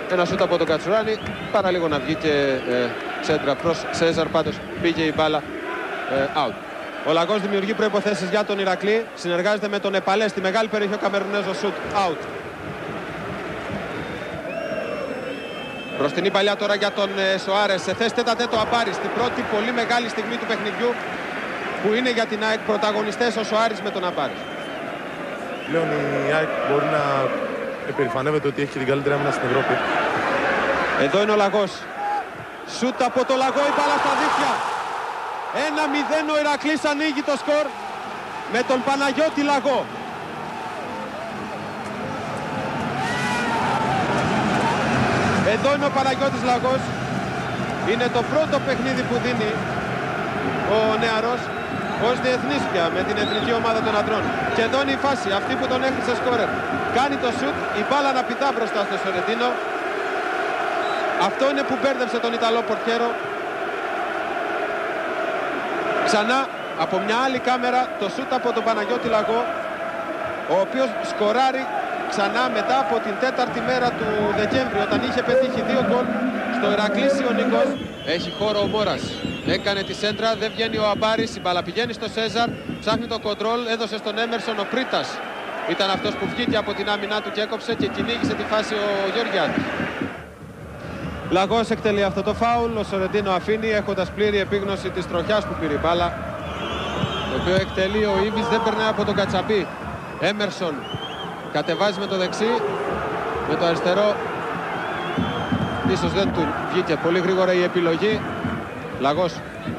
Ένα σούτ από τον Κατσουράνη, παραλίγο να βγει και τσέντρα προς Σέζαρ, πάντως πήγε η μπάλα out. Ο Λαγός δημιουργεί προϋποθέσεις για τον Ηρακλή, συνεργάζεται με τον Επαλέ στη μεγάλη περιοχή, ο Καμερουνέζος σούτ out. Μπροστινή παλιά τώρα για τον Σοάρες, σε θέση τέτα-τέτο Αμπάρης, στην πρώτη πολύ μεγάλη στιγμή του παιχνιδιού που είναι για την ΑΕΚ, πρωταγωνιστές ο Σοάρης με τον Αμπάρης. Πλέον η ΑΕΚ μπορεί να επερηφανεύεται ότι έχει την καλύτερη άμυνα στην Ευρώπη. Εδώ είναι ο Λαγός. Σούτ από το Λαγό, η μπάλα στα δίχτυα. 1-0 ο Ηρακλής ανοίγει το σκορ με τον Παναγιώτη Λαγό. Εδώ είναι ο Παναγιώτης Λαγός. Είναι το πρώτο παιχνίδι που δίνει ο νεαρός ως διεθνής πια με την εθνική ομάδα των αντρών. Και εδώ είναι η φάση, αυτή που τον έχρισε σκόρερ. Κάνει το σουτ, η μπάλα να πηδά μπροστά στο Σορεντίνο. Αυτό είναι που μπέρδεψε τον Ιταλό πορτιέρο. Ξανά από μια άλλη κάμερα το σούτ από τον Παναγιώτη Λαγό, ο οποίος σκοράρει ξανά μετά από την 4η μέρα του Δεκέμβρη, όταν είχε πετύχει 2 γκολ στο Ηρακλής Ιωνικός. Έχει χώρο ο Μόρας, έκανε τη σέντρα, δεν βγαίνει ο Αμπάρης, η μπάλα πηγαίνει στο Σέζαρ, ψάχνει το κοντρόλ, έδωσε στον Έμερσον, ο Πρίτας ήταν αυτός που βγήκε από την άμυνά του και έκοψε και κυνήγησε τη φάση ο Γεωργιάδης. Λαγός εκτελεί αυτό το φάουλ, ο Σορεντίνο αφήνει έχοντας πλήρη επίγνωση της τροχιάς που πήρε η μπάλα, το οποίο εκτελεί ο Ήβης, δεν περνάει από τον Κατσαμπή. Έμερσον κατεβάζει με το δεξί, με το αριστερό ίσως δεν του βγήκε πολύ γρήγορα η επιλογή. Λαγός,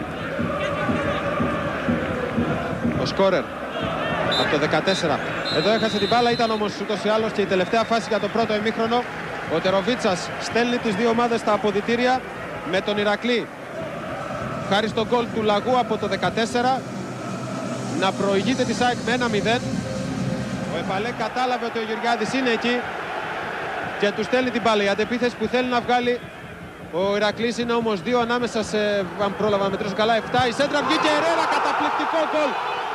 ο σκόρερ από το 14. Εδώ έχασε την μπάλα, ήταν όμως ούτως ή άλλως και η τελευταία φάση για το πρώτο ημίχρονο. Ο Τεροβίτσας στέλνει τις δύο ομάδες στα αποδυτήρια με τον Ηρακλή, χάρη στον γκολ του Λαγού από το 14, να προηγείται τη ΑΕΚ με 1-0. Ο Επαλέ κατάλαβε ότι ο Γεωργιάδης είναι εκεί και του στέλνει την μπάλα. Η αντεπίθεση που θέλει να βγάλει ο Ηρακλής είναι όμως 2 ανάμεσα σε, αν πρόλαβα να μετρήσω καλά, 7. Η σέντρα βγήκε, Ερέρα, καταπληκτικό γκολ.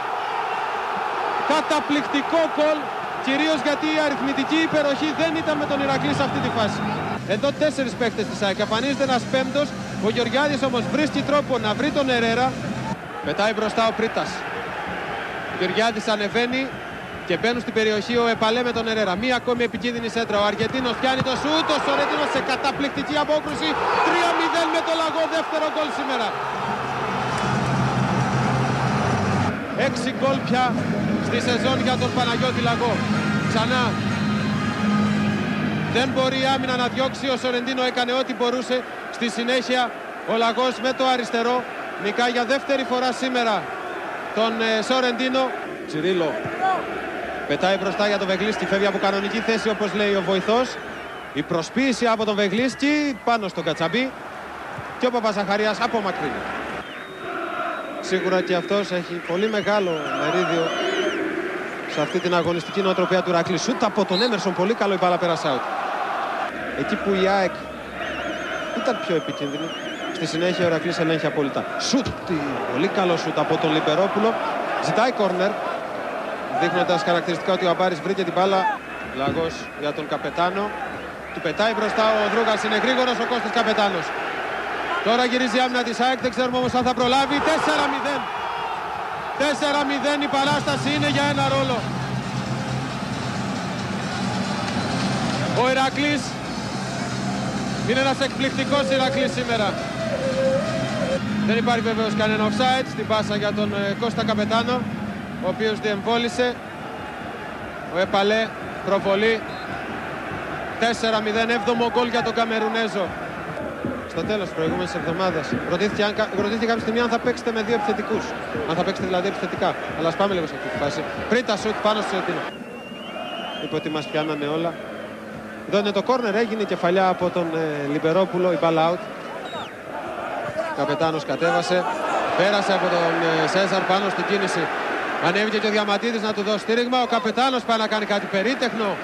Καταπληκτικό γκολ, κυρίως γιατί η αριθμητική υπεροχή δεν ήταν με τον Ηρακλή σε αυτή τη φάση. Εδώ 4 παίκτες της ΑΕΚ, εμφανίζεται ένας πέμπτος. Ο Γεωργιάδης όμως βρίσκει τρόπο να βρει τον Ερέρα. Πετάει μπροστά ο Πρίτας. Ο Γεωργιάδης ανεβαίνει και μπαίνουν στην περιοχή ο Επαλέ με τον Ερέρα. Μία ακόμη επικίνδυνη σέντρα. Ο Αργεντίνος πιάνει το σούτ. Ο Σορεντίνος σε καταπληκτική απόκρουση. 3-0 με το Λαγό. Δεύτερο γκολ σήμερα. 6 γκολ πια στη σεζόν για τον Παναγιώτη Λαγό. Ξανά δεν μπορεί η άμυνα να διώξει. Ο Σορεντίνο έκανε ό,τι μπορούσε. Στη συνέχεια ο Λαγός με το αριστερό νικάει για δεύτερη φορά σήμερα τον Σορεντίνο. Τσιρίλο πετάει μπροστά για τον Βεγλίσκι, φεύγει από κανονική θέση όπως λέει ο βοηθός. Η προσποίηση από τον Βεγλίσκι πάνω στον Κατσαμπή και ο Παπαζαχαρίας απομακρύνει. Σίγουρα και αυτός έχει πολύ μεγάλο μερίδιο σε αυτή την αγωνιστική νοοτροπία του Ηρακλή. Σούτ από τον Έμερσον, πολύ καλό, η μπάλα πέρασε out. Εκεί που η ΑΕΚ ήταν πιο επικίνδυνη, στη συνέχεια ο Ηρακλής ελέγχει απόλυτα. Σούτ, πολύ καλό σούτ από τον Λιμπερόπουλο. Ζητάει κόρνερ, δείχνοντας χαρακτηριστικά ότι ο Αμπάρης βρήκε την μπάλα. Λαγός για τον Καπετάνο. Του πετάει μπροστά ο Δρούγας, είναι γρήγορος ο Κώστας Καπετάνος. Τώρα γυρίζει η άμυνα της ΑΕΚ, δεν ξέρουμε όμως αν θα προλάβει. 4-0. 4-0, η παράσταση είναι για ένα ρόλο. Ο Ηρακλής είναι ένας εκπληκτικός Ηρακλής σήμερα. Δεν υπάρχει βεβαίως κανένα offside στην πάσα για τον Κώστα Καπετάνο, ο οποίος διεμβόλησε. Ο Επαλέ προβολή. 4-0, 7ο γκολ για τον Καμερουνέζο. Στο τέλος της προηγούμενης εβδομάδας ρωτήθηκε κάποια στιγμή αν θα παίξετε με 2 επιθετικούς. Αν θα παίξετε δηλαδή επιθετικά. Αλλά ας πάμε λίγο σε αυτή τη φάση. Πρίτα σουτ πάνω στο Σορεντίνο. Είπε ότι μας πιάνανε όλα. Εδώ είναι το κόρνερ, έγινε κεφαλιά από τον Λιμπερόπουλο, η μπάλα out. Καπετάνος κατέβασε, πέρασε από τον Σέζαρ πάνω στην κίνηση. Ανέβηκε και ο Διαμαντίδης να του δώσει στήριγμα. Ο Καπετάνος πάει να κάνει κάτι περίτεχνο.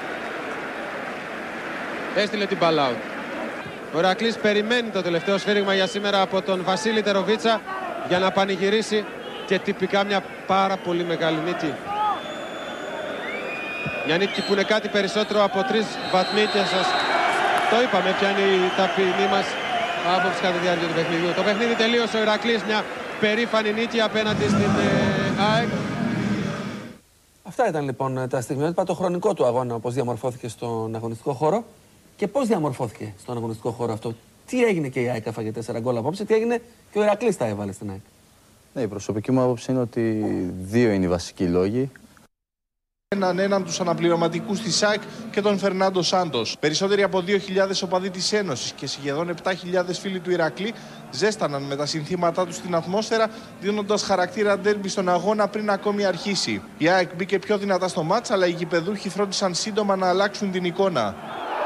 Έστειλε την μπάλα out. Ο Ηρακλής περιμένει το τελευταίο σφύριγμα για σήμερα από τον Βασίλη Τεροβίτσα για να πανηγυρίσει και τυπικά μια πάρα πολύ μεγάλη νίκη. Μια νίκη που είναι κάτι περισσότερο από 3 βαθμοί και σας Το είπαμε ποια είναι η ταπεινή μας άποψη κατά τη διάρκεια του παιχνιδιού. Το παιχνίδι τελείωσε, ο Ηρακλής μια περήφανη νίκη απέναντι στην ΑΕΚ. Αυτά ήταν λοιπόν τα στιγμιότυπα, το χρονικό του αγώνα, πώς διαμορφώθηκε στον αγωνιστικό χώρο και πώς διαμορφώθηκε στον αγωνιστικό χώρο αυτό. Τι έγινε και η ΑΕΚ έφαγε 4 γκολ απόψε, τι έγινε και ο Ηρακλής τα έβαλε στην ΑΕΚ. Ναι, η προσωπική μου άποψη είναι ότι 2 είναι οι βασικοί λόγοι. Έναν τους αναπληρωματικούς της ΑΕΚ και τον Φερνάντο Σάντος. Περισσότεροι από 2.000 οπαδοί της Ένωσης και σχεδόν 7.000 φίλοι του Ηρακλή ζέσταναν με τα συνθήματά τους στην ατμόσφαιρα, δίνοντας χαρακτήρα ντέρμπι στον αγώνα πριν ακόμη αρχίσει. Η ΑΕΚ μπήκε πιο δυνατά στο μάτς, αλλά οι γηπεδούχοι φρόντισαν σύντομα να αλλάξουν την εικόνα.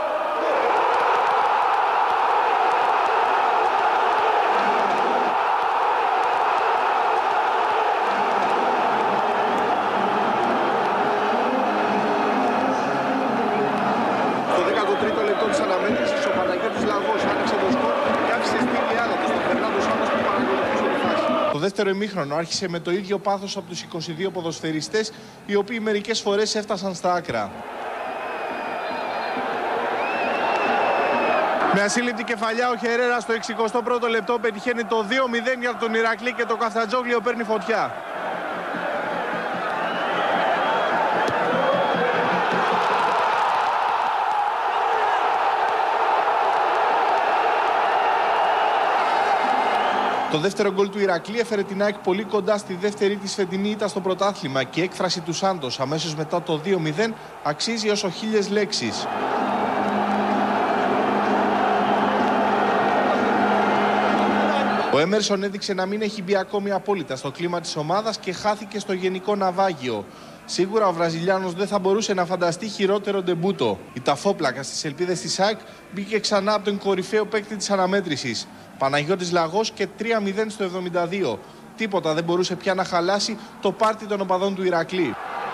Το δεύτερο ημίχρονο άρχισε με το ίδιο πάθος από τους 22 ποδοσφαιριστές, οι οποίοι μερικές φορές έφτασαν στα άκρα. Με ασύλληπτη κεφαλιά ο Χερέρα στο 61ο λεπτό πετυχαίνει το 2-0 για τον Ηρακλή και το Καφτατζόγλιο παίρνει φωτιά. Το δεύτερο γκολ του Ηρακλή έφερε την ΑΕΚ πολύ κοντά στη δεύτερη της φετινή ήττα στο πρωτάθλημα και η έκφραση του Σάντος αμέσως μετά το 2-0 αξίζει όσο 1000 λέξεις. Ο Έμερσον έδειξε να μην έχει μπει ακόμη απόλυτα στο κλίμα της ομάδας και χάθηκε στο γενικό ναυάγιο. Σίγουρα ο Βραζιλιάνος δεν θα μπορούσε να φανταστεί χειρότερο ντεμπούτο. Η ταφόπλακα στις ελπίδες της ΑΕΚ μπήκε ξανά από τον κορυφαίο παίκτη της αναμέτρησης. Παναγιώτης Λαγός και 3-0 στο 72. Τίποτα δεν μπορούσε πια να χαλάσει το πάρτι των οπαδών του Ηρακλή.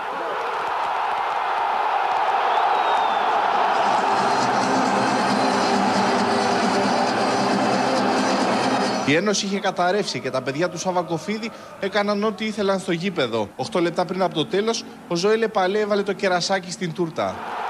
Η Ένωση είχε καταρρεύσει και τα παιδιά του Σαββακοφίδη έκαναν ό,τι ήθελαν στο γήπεδο. 8 λεπτά πριν από το τέλος, ο Ζωέλε Παλέ έβαλε το κερασάκι στην τούρτα.